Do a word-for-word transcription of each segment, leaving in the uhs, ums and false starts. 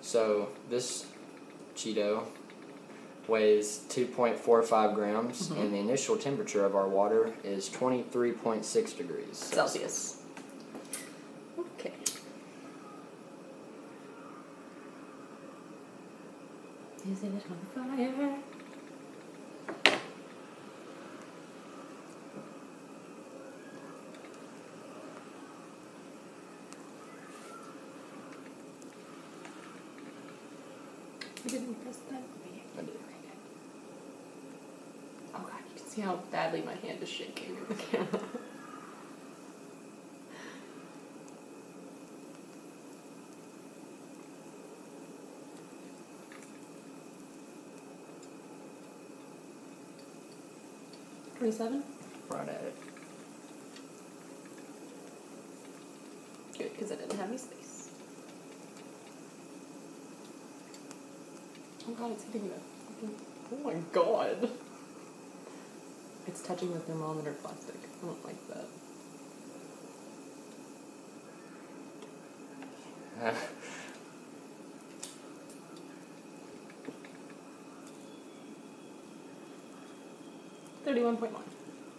So this Cheeto weighs two point four five grams, mm-hmm. and the initial temperature of our water is twenty-three point six degrees Celsius. Okay. Is it on fire? You didn't press that? I did. Oh god, you can see how badly my hand is shaking in the camera. twenty-seven? Right at it. Good, because I didn't have any space. Oh god, it's hitting the fucking... Oh my god. It's touching the thermometer plastic. I don't like that. thirty-one point one.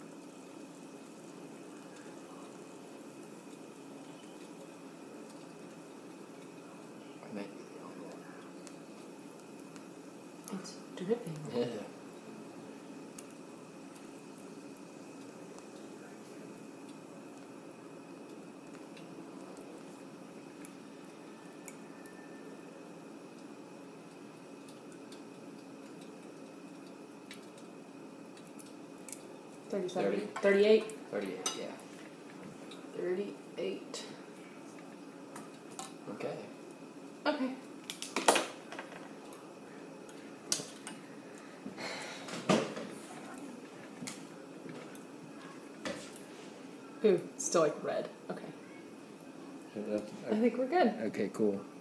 It's dripping. Yeah. thirty-seven. thirty. thirty-eight. thirty-eight, yeah. thirty-eight. Okay. Okay. Ooh, it's still like red. Okay. I think we're good. Okay, cool.